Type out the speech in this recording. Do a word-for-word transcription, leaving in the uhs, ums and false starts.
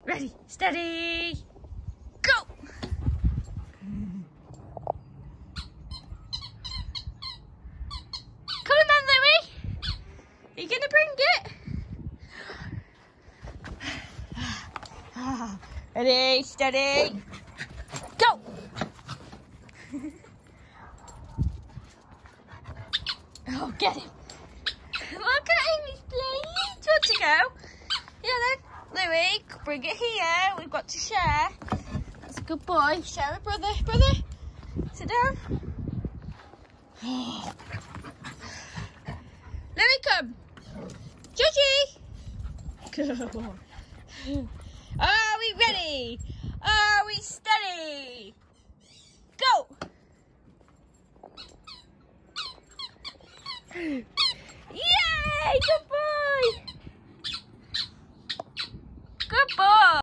Ready, steady, go! Come on then, Louie. Are you going to bring it? Ready, steady, go! Oh, get him. Look at him, he's playing. Do you want to go? Yeah then, Louie, bring it here. We've got to share. That's a good boy. Share with brother. Brother, sit down. Louie, come. Georgie. Come on. Are we ready? Are we steady? Go. Yay! Good boy! Good boy!